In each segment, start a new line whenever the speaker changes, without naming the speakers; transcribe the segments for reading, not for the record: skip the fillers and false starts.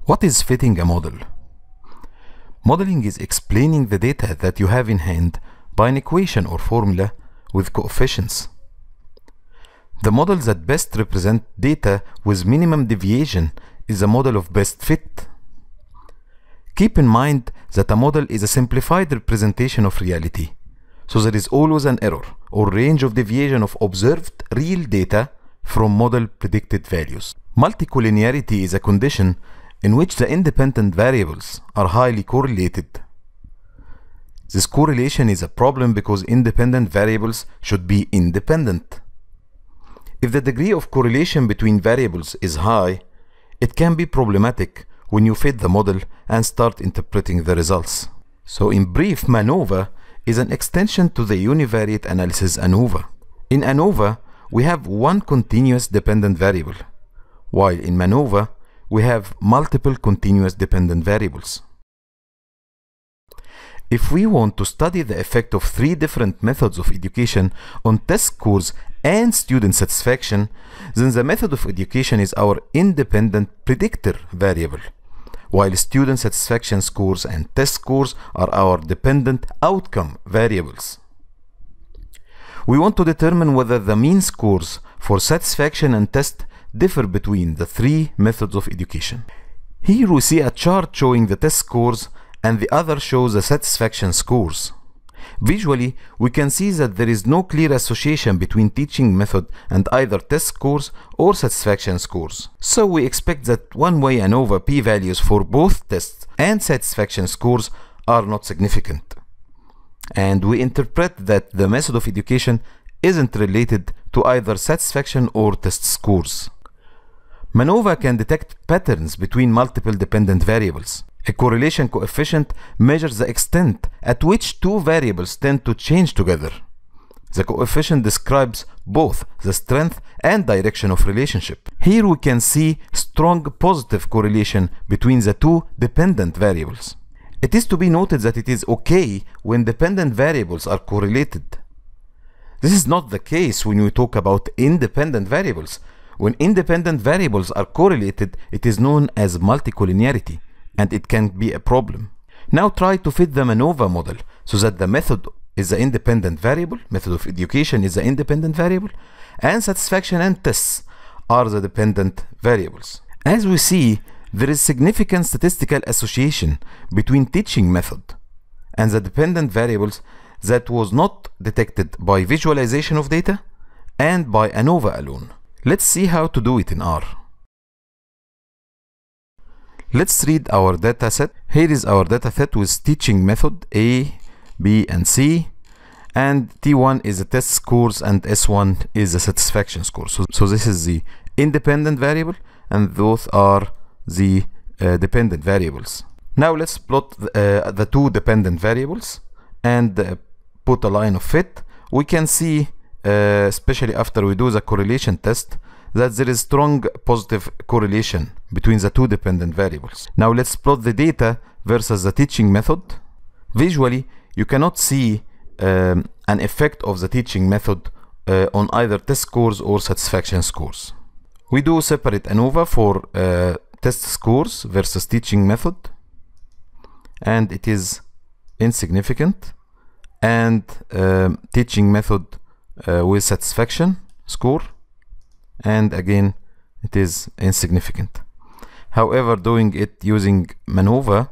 What is fitting a model? Modeling is explaining the data that you have in hand by an equation or formula with coefficients. The model that best represents data with minimum deviation is a model of best fit. Keep in mind that a model is a simplified representation of reality, so there is always an error or range of deviation of observed real data from model predicted values. Multicollinearity is a condition in which the independent variables are highly correlated. This correlation is a problem because independent variables should be independent. If the degree of correlation between variables is high, it can be problematic when you fit the model and start interpreting the results. So in brief, MANOVA is an extension to the univariate analysis ANOVA. In ANOVA, we have one continuous dependent variable, while in MANOVA, we have multiple continuous dependent variables. If we want to study the effect of three different methods of education on test scores and student satisfaction, then the method of education is our independent predictor variable, while student satisfaction scores and test scores are our dependent outcome variables. We want to determine whether the mean scores for satisfaction and test differ between the three methods of education. Here we see a chart showing the test scores and the other shows the satisfaction scores. Visually, we can see that there is no clear association between teaching method and either test scores or satisfaction scores. So we expect that one-way ANOVA p-values for both tests and satisfaction scores are not significant. And we interpret that the method of education isn't related to either satisfaction or test scores. MANOVA can detect patterns between multiple dependent variables. A correlation coefficient measures the extent at which two variables tend to change together. The coefficient describes both the strength and direction of relationship. Here we can see strong positive correlation between the two dependent variables. It is to be noted that it is okay when dependent variables are correlated. This is not the case when we talk about independent variables. When independent variables are correlated, it is known as multicollinearity, and it can be a problem. Now try to fit the MANOVA model so that the method is the independent variable, method of education is the independent variable, and satisfaction and tests are the dependent variables. As we see, there is significant statistical association between teaching method and the dependent variables that was not detected by visualization of data and by ANOVA alone. Let's see how to do it in R. Let's read our data set. Here is our data set with teaching method A, B, and C, and T1 is the test scores and S1 is the satisfaction score. So this is the independent variable and those are the dependent variables. Now let's plot the two dependent variables and put a line of fit. We can see especially after we do the correlation test, that there is strong positive correlation between the two dependent variables. Now let's plot the data versus the teaching method. Visually, you cannot see an effect of the teaching method on either test scores or satisfaction scores. We do separate ANOVA for test scores versus teaching method, and it is insignificant, and teaching method with satisfaction score, and again it is insignificant. However, doing it using MANOVA,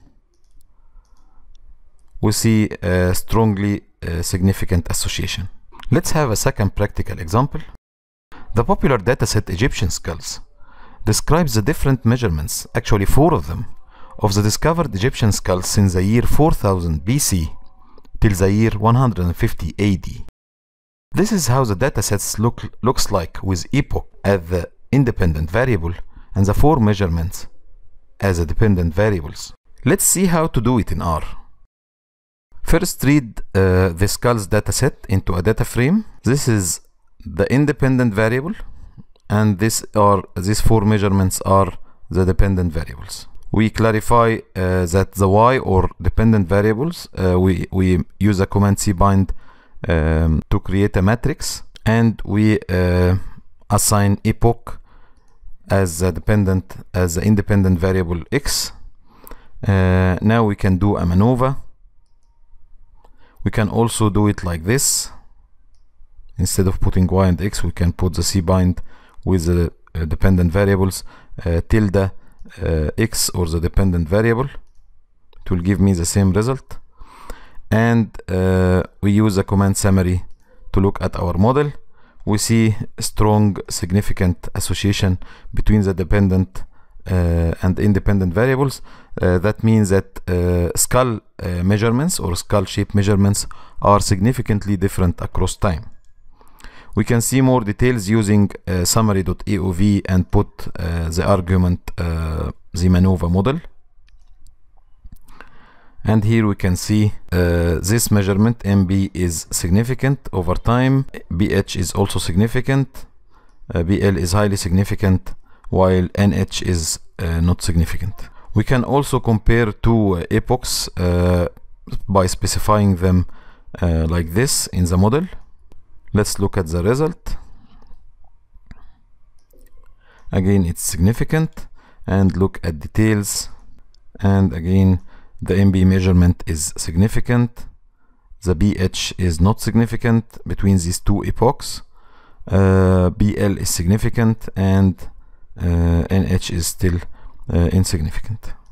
we see a strongly significant association. Let's have a second practical example. The popular dataset Egyptian skulls describes the different measurements, actually 4 of them, of the discovered Egyptian skulls since the year 4000 BC till the year 150 AD. This is how the datasets looks like with epoch as the independent variable and the 4 measurements as the dependent variables. Let's see how to do it in R. First, read the skulls dataset into a data frame. This is the independent variable, and these 4 measurements are the dependent variables. We clarify that the Y or dependent variables, we use a command cbind to create a matrix, and we assign epoch as the independent variable x. Now we can do a MANOVA. We can also do it like this. Instead of putting y and x, we can put the cbind with the dependent variables tilde x or the dependent variable. It will give me the same result. And we use a command summary to look at our model. We see strong significant association between the dependent and independent variables. That means that skull measurements or skull shape measurements are significantly different across time. We can see more details using summary.aov and put the argument the MANOVA model. And here we can see this measurement MB is significant over time, BH is also significant, BL is highly significant, while NH is not significant. We can also compare two epochs by specifying them like this in the model. Let's look at the result. Again, it's significant, and look at details, and again the MB measurement is significant. The BH is not significant between these two epochs. BL is significant, and NH is still insignificant.